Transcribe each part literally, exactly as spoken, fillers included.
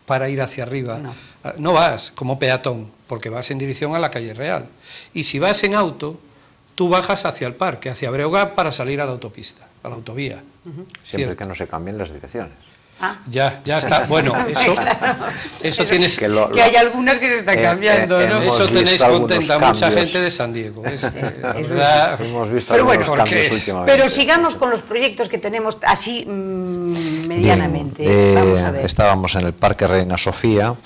para ir hacia arriba. No. No vas como peatón, porque vas en dirección a la calle Real. Y si vas en auto, tú bajas hacia el parque, hacia Breogán, para salir a la autopista, a la autovía. Uh-huh. Siempre que no se cambien las direcciones. Ah. Ya, ya está. Bueno, eso, claro. eso tienes que, lo, lo, que hay algunas que se están eh, cambiando, eh, ¿no? Eso tenéis contenta mucha gente de San Diego. Es, eh, verdad. Hemos visto pero algunos bueno, cambios últimamente. Pero sigamos con los proyectos que tenemos así mmm, medianamente. Bien, eh, Vamos a ver. Estábamos en el Parque Reina Sofía.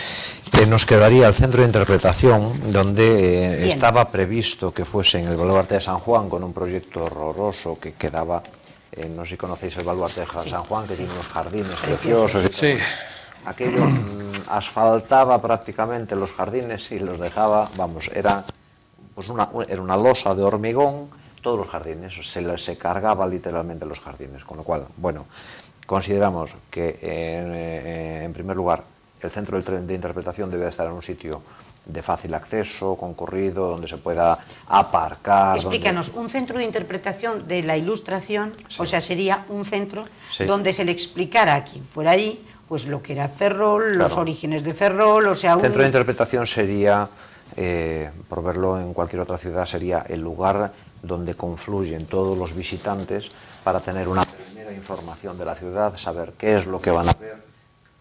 Eh, nos quedaría el centro de interpretación, donde eh, estaba previsto que fuese en el baluarte de San Juan, con un proyecto horroroso que quedaba. Eh, no sé si conocéis el baluarte de sí, San Juan, que sí. tiene unos jardines preciosos. Sí. Aquello mm, asfaltaba prácticamente los jardines y los dejaba, vamos, era, pues una, era una losa de hormigón, todos los jardines, se, se cargaba literalmente los jardines, con lo cual, bueno, consideramos que eh, en primer lugar el centro de interpretación debe estar en un sitio de fácil acceso, concurrido, donde se pueda aparcar. Explícanos, donde... un centro de interpretación de la Ilustración, sí. o sea, sería un centro sí. donde se le explicara a quien fuera allí, pues lo que era Ferrol, claro. los orígenes de Ferrol, o sea... Un... Centro de interpretación sería, eh, por verlo en cualquier otra ciudad, sería el lugar donde confluyen todos los visitantes para tener una primera información de la ciudad, saber qué es lo que van a ver,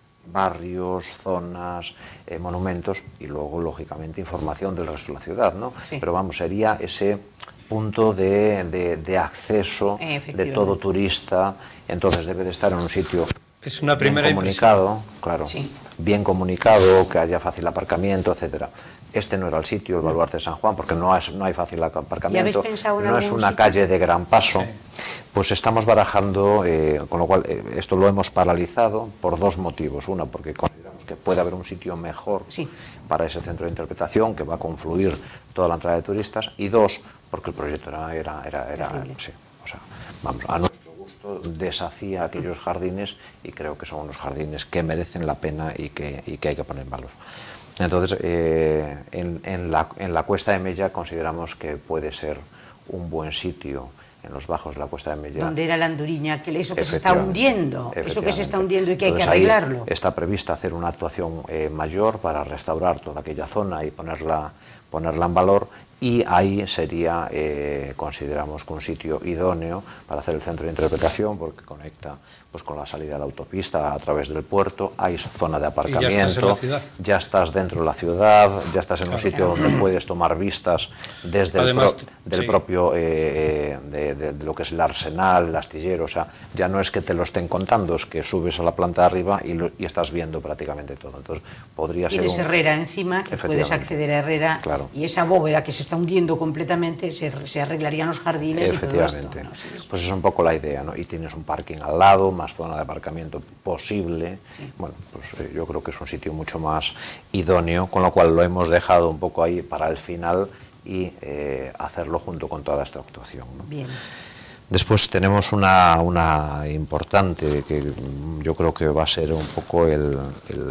barrios, zonas, eh, monumentos y luego, lógicamente, información del resto de la ciudad, ¿no? Sí. Pero vamos, sería ese punto de, de, de acceso de todo turista, entonces debe de estar en un sitio es una primera bien comunicado, impresión. claro, sí. bien comunicado, que haya fácil aparcamiento, etcétera. Este no era el sitio, el baluarte de San Juan, porque no, es, no hay fácil aparcamiento, no es una sitio? calle de gran paso. Sí. Pues estamos barajando, eh, con lo cual eh, esto lo hemos paralizado por dos motivos. Una, porque consideramos que puede haber un sitio mejor sí. para ese centro de interpretación, que va a confluir toda la entrada de turistas, y dos, porque el proyecto era, era, era, era sí, o sea, vamos, a nuestro gusto deshacía aquellos jardines y creo que son unos jardines que merecen la pena y que, y que hay que poner en valor. Entonces, eh, en, en, la, en la Cuesta de Mella consideramos que puede ser un buen sitio, en los bajos de la Cuesta de Mella. Donde era la Anduriña, que eso que se está hundiendo, eso que se está hundiendo y que Entonces, hay que arreglarlo. Está prevista hacer una actuación eh, mayor para restaurar toda aquella zona y ponerla, ponerla en valor, y ahí sería, eh, consideramos que un sitio idóneo para hacer el centro de interpretación, porque conecta pues, con la salida de la autopista a través del puerto, hay zona de aparcamiento, ya estás, en la ciudad. ya estás dentro de la ciudad, ya estás en claro, un sitio claro. donde puedes tomar vistas desde Además, el pro, del sí. propio, eh, de, de, de lo que es el arsenal, el astillero, o sea, ya no es que te lo estén contando, es que subes a la planta de arriba y, lo, y estás viendo prácticamente todo. Entonces, podría Tienes ser un... Herrera encima, que puedes acceder a Herrera, claro. y esa bóveda que se está hundiendo completamente, se, se arreglarían los jardines efectivamente. Y todo esto, ¿no? Sí, pues es un poco la idea, ¿no? Y tienes un parking al lado, más zona de aparcamiento posible, sí. bueno, pues eh, yo creo que es un sitio mucho más idóneo, con lo cual lo hemos dejado un poco ahí para el final y eh, hacerlo junto con toda esta actuación, ¿no? Bien. Después tenemos una, una importante que yo creo que va a ser un poco el... el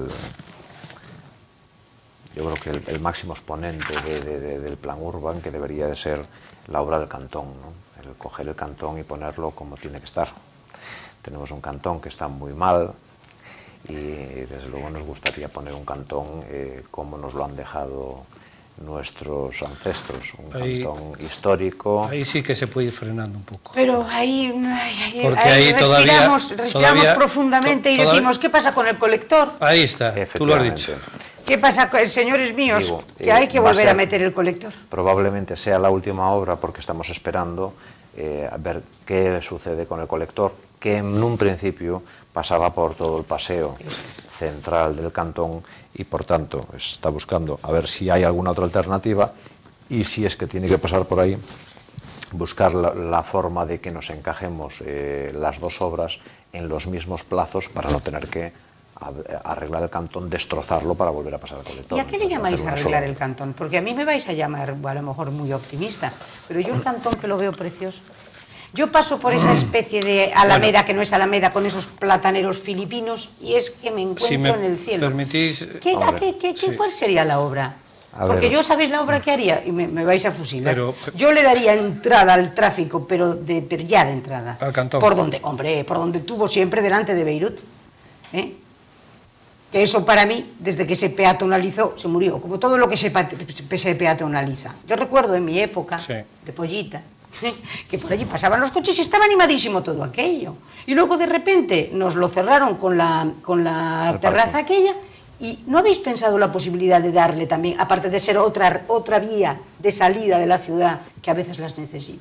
yo creo que el, el máximo exponente de, de, de, del plan urban, que debería de ser la obra del cantón, ¿no? El coger el cantón y ponerlo como tiene que estar. Tenemos un cantón que está muy mal y desde luego nos gustaría poner un cantón eh, como nos lo han dejado nuestros ancestros, un ahí, cantón histórico. Ahí sí que se puede ir frenando un poco. Pero ahí, ahí, Porque ahí, ahí respiramos, todavía, respiramos todavía, profundamente y decimos, ¿qué pasa con el colector? Ahí está, tú lo has dicho. ¿Qué pasa, señores míos? Digo, que eh, hay que volver a, ser, a meter el colector. Probablemente sea la última obra porque estamos esperando eh, a ver qué sucede con el colector, que en un principio pasaba por todo el paseo central del cantón y por tanto está buscando a ver si hay alguna otra alternativa y si es que tiene que pasar por ahí, buscar la, la forma de que nos encajemos eh, las dos obras en los mismos plazos para no tener que arreglar el cantón, destrozarlo para volver a pasar al colector. ¿Y a qué le llamáis arreglar el cantón? Porque a mí me vais a llamar, a lo mejor muy optimista, pero yo el cantón que lo veo precioso. Yo paso por esa especie de alameda, bueno, que no es alameda, con esos plataneros filipinos, y es que me encuentro si me en el cielo. Permitís, ¿Qué, hombre, ¿qué, qué, sí. ¿Cuál sería la obra? A Porque ver, yo, ¿sabéis la obra que haría? Y me, me vais a fusilar. Pero, yo le daría entrada al tráfico, pero, de, pero ya de entrada. Al cantón. Por donde, hombre, por donde tuvo siempre delante de Beirut. ¿Eh? Que eso para mí, desde que se peatonalizó, se murió, como todo lo que se, se peatonaliza. Yo recuerdo en mi época, sí, de pollita, que por allí pasaban los coches y estaba animadísimo todo aquello. Y luego de repente nos lo cerraron con la, con la terraza aquella, y ¿no habéis pensado la posibilidad de darle también, aparte de ser otra, otra vía de salida de la ciudad, que a veces las necesita?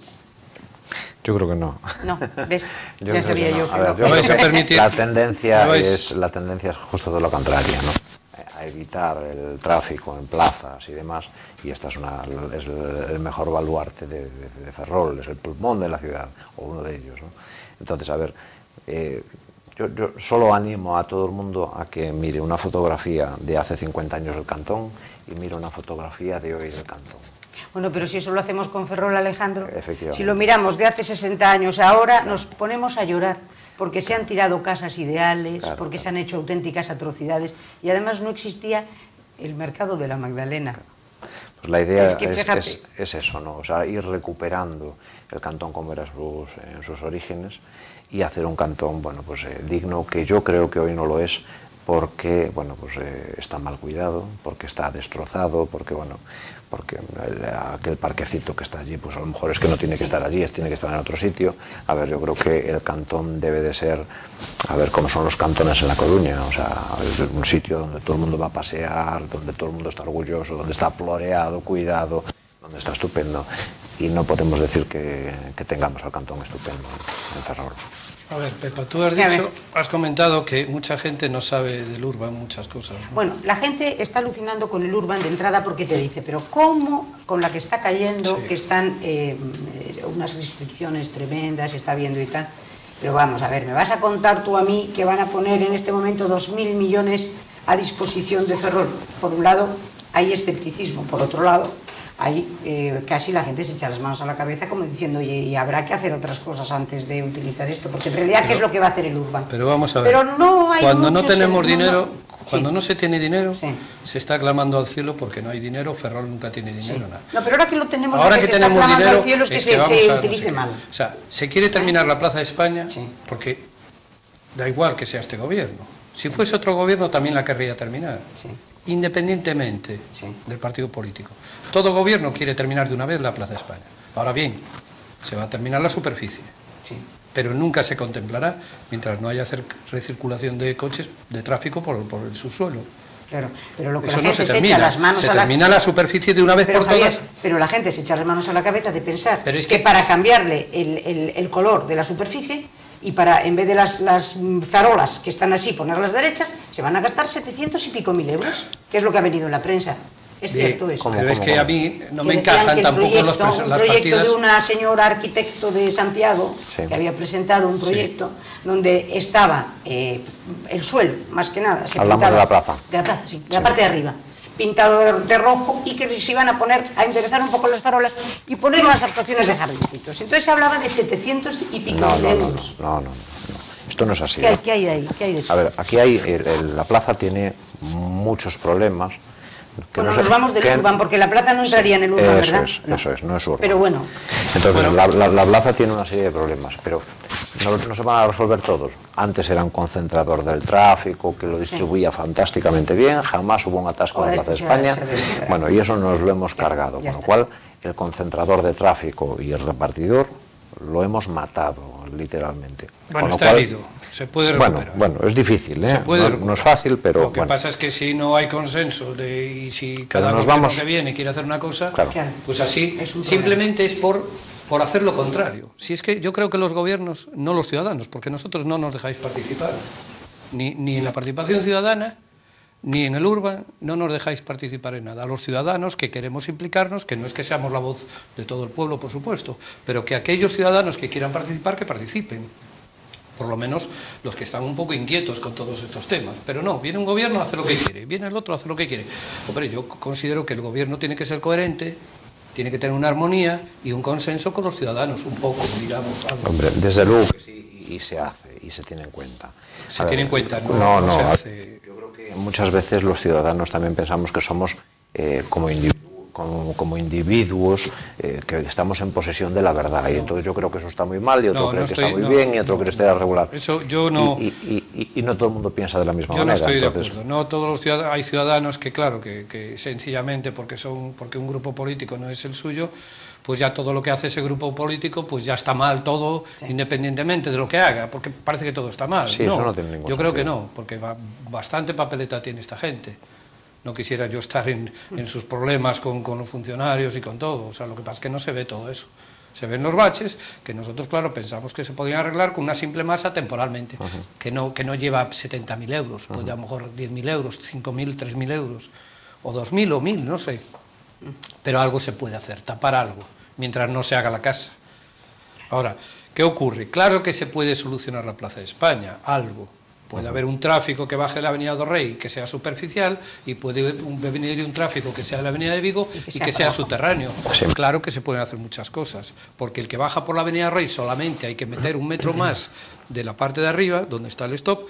Yo creo que no. No, ¿ves? Yo ya sabía yo. A ver, yo vais a permitir... La tendencia es, la tendencia es justo de lo contrario, ¿no? A evitar el tráfico en plazas y demás, y esta es, una, es el mejor baluarte de, de, de Ferrol, es el pulmón de la ciudad, o uno de ellos, ¿no? Entonces, a ver, eh, yo, yo solo animo a todo el mundo a que mire una fotografía de hace cincuenta años del Cantón y mire una fotografía de hoy del Cantón. Bueno, pero si eso lo hacemos con Ferrol, Alejandro, si lo miramos de hace sesenta años a ahora, nos ponemos a llorar, porque se han tirado casas ideales, claro, porque claro. se han hecho auténticas atrocidades, y además no existía el mercado de la Magdalena. Pues la idea es, que, es, es, es eso, ¿no? O sea, ir recuperando el Cantón como era sus, en sus orígenes y hacer un Cantón, bueno, pues eh, digno, que yo creo que hoy no lo es, porque, bueno, pues eh, está mal cuidado, porque está destrozado, porque, bueno, porque el, aquel parquecito que está allí, pues a lo mejor es que no tiene que estar allí, es, tiene que estar en otro sitio. A ver, yo creo que el Cantón debe de ser, a ver cómo son los cantones en La Coruña, o sea, un sitio donde todo el mundo va a pasear, donde todo el mundo está orgulloso, donde está floreado, cuidado, donde está estupendo, y no podemos decir que, que tengamos al Cantón estupendo en Ferrol. A ver, Pepa, tú has dicho, has comentado que mucha gente no sabe del Urban muchas cosas, ¿no? Bueno, la gente está alucinando con el Urban de entrada porque te dice, pero ¿cómo con la que está cayendo, sí, que están eh, unas restricciones tremendas, está viendo y tal? Pero vamos, a ver, ¿me vas a contar tú a mí que van a poner en este momento dos mil millones a disposición de Ferrol? Por un lado, hay escepticismo, por otro lado, ahí eh, casi la gente se echa las manos a la cabeza como diciendo, oye, y habrá que hacer otras cosas antes de utilizar esto, porque en realidad, pero, ¿qué es lo que va a hacer el Urban? Pero vamos a ver, pero no hay cuando no tenemos ser, dinero, no, no. cuando sí. no se tiene dinero, sí. se está clamando al cielo porque no hay dinero, Ferrol nunca tiene dinero, sí. nada. No, pero ahora que lo tenemos, ahora lo que, que se tenemos está dinero, al cielo es que, es que se, vamos se a, utilice no sé mal. O sea, se quiere terminar la Plaza de España, sí. porque da igual que sea este gobierno. Si fuese otro gobierno también la querría terminar, sí. independientemente sí. del partido político. Todo gobierno quiere terminar de una vez la Plaza de España. Ahora bien, se va a terminar la superficie, sí. pero nunca se contemplará mientras no haya recirculación de coches, de tráfico por, por el subsuelo. Claro, pero lo que Eso la gente no se, se termina, echa las manos se a la... termina la superficie de una vez pero, por Javier, todas. Pero la gente se echa las manos a la cabeza de pensar pero es que, que para cambiarle el, el, el color de la superficie y para, en vez de las, las farolas que están así, ponerlas derechas, se van a gastar setecientos y pico mil euros, que es lo que ha venido en la prensa. Es de, cierto eso. Pero es que a mí no que me encajan tampoco proyecto, los, las partidas. Un partidas. proyecto de una señora arquitecto de Santiago, sí. que había presentado un proyecto sí. donde estaba eh, el suelo, más que nada. Se Hablamos de la plaza. De la plaza, sí, de sí. la parte de arriba. Pintado de, de rojo, y que se iban a poner, a enderezar un poco las farolas y poner unas actuaciones de jardincitos. Entonces se hablaba de setecientos y pico no, mil no, euros. No, no, no, no. Esto no es así. ¿Qué hay, ¿qué hay ahí? ¿Qué hay de eso? A ver, aquí hay, el, el, la plaza tiene muchos problemas. Que bueno, no nos vamos del que, Urban, porque la plaza no entraría sí, en el Urban, eso ¿verdad? Es, no. Eso es, no es Urban. Pero bueno. Entonces, bueno. La, la, la plaza tiene una serie de problemas, pero no, no se van a resolver todos. Antes era un concentrador del tráfico, que lo distribuía sí. fantásticamente bien, jamás hubo un atasco en la Plaza de España. Bueno, y eso nos lo hemos cargado, ya, ya con lo cual el concentrador de tráfico y el repartidor lo hemos matado, literalmente. Bueno, con está cual, herido, se puede recuperar. Bueno, bueno es difícil, ¿eh? No, no es fácil, pero... Lo que bueno. pasa es que si no hay consenso de, y si cada uno vamos... que viene quiere hacer una cosa, claro. pues así, es simplemente es por, por hacer lo contrario. Si es que yo creo que los gobiernos, no los ciudadanos, porque nosotros no nos dejáis participar, ni, ni en la participación ciudadana, ni en el Urban, no nos dejáis participar en nada. A los ciudadanos que queremos implicarnos, que no es que seamos la voz de todo el pueblo, por supuesto, pero que aquellos ciudadanos que quieran participar, que participen. Por lo menos los que están un poco inquietos con todos estos temas. Pero no, viene un gobierno a hacer lo que quiere, viene el otro a hacer lo que quiere. Hombre, yo considero que el gobierno tiene que ser coherente, tiene que tener una armonía y un consenso con los ciudadanos, un poco, digamos. Algo. Hombre, desde luego que sí, y se hace, y se tiene en cuenta. Se a tiene ver, en cuenta, no, no, no, no se a, hace... Yo creo que muchas veces los ciudadanos también pensamos que somos eh, como individuos, como, como individuos eh, que estamos en posesión de la verdad. Y entonces yo creo que eso está muy mal, y otro no, cree no que estoy, está muy no, bien, y otro no, cree que está regular. Eso yo no... Y, y, y, y no todo el mundo piensa de la misma yo manera. Yo no estoy entonces... de acuerdo. No todos los ciudadanos, hay ciudadanos que, claro, que, que sencillamente porque, son, porque un grupo político no es el suyo, pues ya todo lo que hace ese grupo político, pues ya está mal todo, sí. independientemente de lo que haga, porque parece que todo está mal. Sí, no, eso no tiene ningún yo creo sentido. que no, porque va, bastante papeleta tiene esta gente. No quisiera yo estar en, en sus problemas con, con los funcionarios y con todo, o sea, lo que pasa es que no se ve todo eso. Se ven los baches, que nosotros, claro, pensamos que se podían arreglar con una simple masa temporalmente, uh-huh. que, no, que no lleva setenta mil euros, uh-huh. pues a lo mejor diez mil euros, cinco mil, tres mil euros, o dos mil o mil, no sé. Pero algo se puede hacer, tapar algo, mientras no se haga la casa. Ahora, ¿qué ocurre? Claro que se puede solucionar la Plaza de España, algo. Puede haber un tráfico que baje de la Avenida do Rey que sea superficial, y puede venir un tráfico que sea de la Avenida de Vigo y que sea, y que sea subterráneo. Sí. Claro que se pueden hacer muchas cosas, porque el que baja por la Avenida Rey solamente hay que meter un metro más de la parte de arriba, donde está el stop,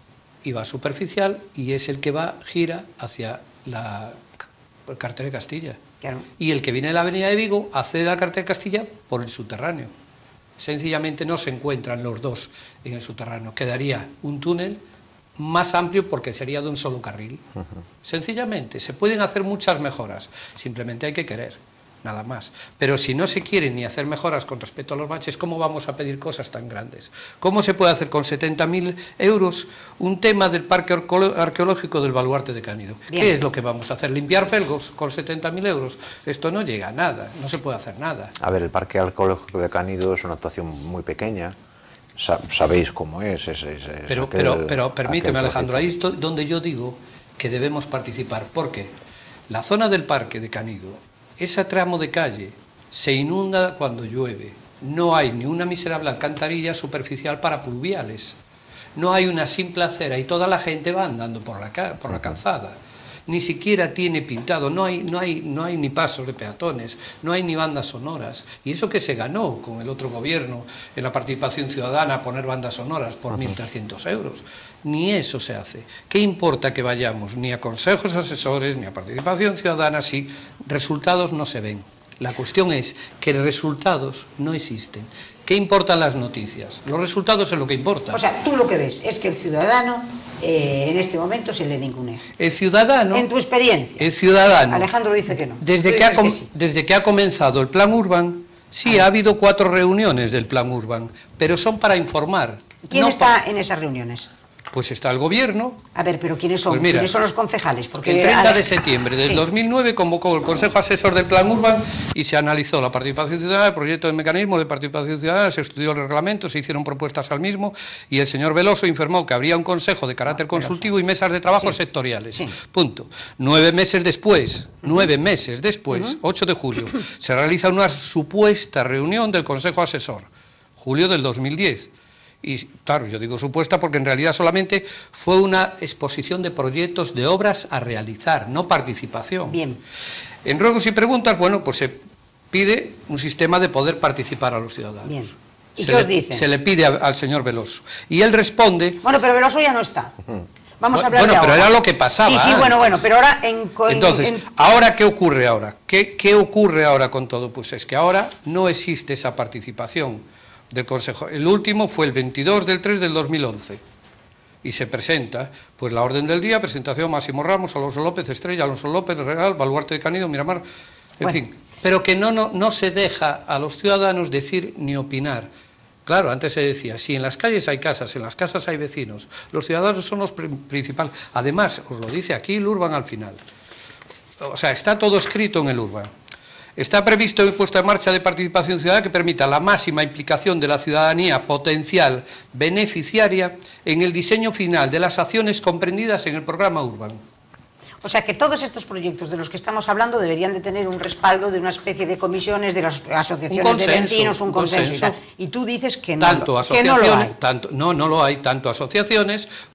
y va superficial, y es el que va, gira hacia la carretera de Castilla. Claro. Y el que viene de la Avenida de Vigo accede a la carretera de Castilla por el subterráneo. Sencillamente no se encuentran los dos en el subterráneo. Quedaría un túnel más amplio porque sería de un solo carril. Uh-huh. Sencillamente, se pueden hacer muchas mejoras, simplemente hay que querer, nada más. Pero si no se quieren ni hacer mejoras con respecto a los baches, ¿cómo vamos a pedir cosas tan grandes? ¿Cómo se puede hacer con setenta mil euros un tema del parque arqueológico del Baluarte de Canido? Bien. ¿Qué es lo que vamos a hacer? ¿Limpiar felgos con setenta mil euros? Esto no llega a nada, no se puede hacer nada. A ver, el parque arqueológico de Canido es una actuación muy pequeña, Sa sabéis cómo es. es, es, es pero, aquel, pero, pero permíteme, Alejandro, ahí es donde yo digo que debemos participar, porque la zona del parque de Canido, ese tramo de calle se inunda cuando llueve, no hay ni una miserable alcantarilla superficial para pluviales, no hay una simple acera y toda la gente va andando por la, por la calzada, ni siquiera tiene pintado, no hay, no, hay, no hay ni pasos de peatones, no hay ni bandas sonoras, y eso que se ganó con el otro gobierno en la participación ciudadana, poner bandas sonoras por mil trescientos euros. Ni eso se hace. ¿Qué importa que vayamos ni a consejos asesores ni a participación ciudadana si resultados no se ven? La cuestión es que resultados no existen. ¿Qué importan las noticias? Los resultados es lo que importa. O sea, tú lo que ves es que el ciudadano eh, en este momento se le ningunea. El ciudadano... En tu experiencia. El ciudadano... Alejandro dice que no. Desde, que ha, que sí. desde que ha comenzado el Plan Urban, sí, ha habido cuatro reuniones del Plan Urban, pero son para informar. ¿Quién no está pa... en esas reuniones? Pues está el gobierno. A ver, pero ¿quiénes son? Pues mira, ¿quiénes son los concejales? Porque el treinta de septiembre del sí. dos mil nueve convocó el Consejo Asesor del Plan Urban y se analizó la participación ciudadana, el proyecto de mecanismo de participación ciudadana, se estudió el reglamento, se hicieron propuestas al mismo y el señor Veloso informó que habría un consejo de carácter consultivo y mesas de trabajo sí. sectoriales. Sí. Punto. Nueve meses después, uh-huh. nueve meses después, uh-huh. ocho de julio, se realiza una supuesta reunión del Consejo Asesor, julio del dos mil diez. Y claro, yo digo supuesta porque en realidad solamente fue una exposición de proyectos de obras a realizar, no participación. Bien. En ruegos y preguntas, bueno, pues se pide un sistema de poder participar a los ciudadanos. Bien. ¿Y se qué os le, dice? Se le pide a, al señor Veloso. Y él responde... Bueno, pero Veloso ya no está. Vamos a hablar bueno, de pero ahora. era lo que pasaba. Sí, sí, antes. bueno, bueno, pero ahora en... Entonces, en... ¿ahora qué ocurre ahora? ¿Qué, ¿Qué ocurre ahora con todo? Pues es que ahora no existe esa participación del Consejo. El último fue el veintidós del tres del dos mil once y se presenta pues la orden del día, presentación Máximo Ramos, Alonso López, Estrella, Alonso López, Real, Baluarte de Canido, Miramar, en bueno. fin, pero que no, no, no se deja a los ciudadanos decir ni opinar. Claro, antes se decía, si en las calles hay casas, en las casas hay vecinos, los ciudadanos son los principales. Además, os lo dice aquí el Urban al final. O sea, está todo escrito en el Urban. Está previsto el puesto en marcha de participación ciudadana que permita la máxima implicación de la ciudadanía potencial beneficiaria en el diseño final de las acciones comprendidas en el programa Urban. O sea que todos estos proyectos de los que estamos hablando deberían de tener un respaldo de una especie de comisiones de las asociaciones consenso, de vecinos, un, un consenso, consenso y tal. Y tú dices que no, tanto lo, asociaciones, que no lo hay. Tanto, no, no lo hay, tanto asociaciones